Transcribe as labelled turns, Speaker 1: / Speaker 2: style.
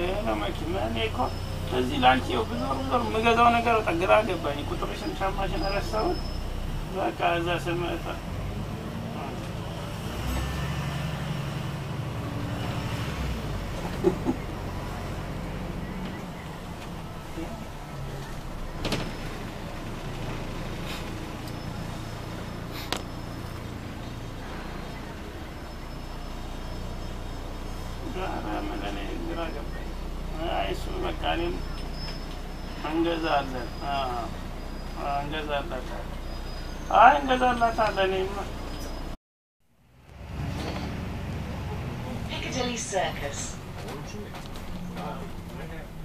Speaker 1: ለማኪና እኔኮ እዚህ ላንቺው ብዙ መገዛው ነገር ጠግራ ገባኝ ቁጥርሽን ሻማሽን ረሳው በቃ እዛ ስመጣ
Speaker 2: Piccadilly Circus.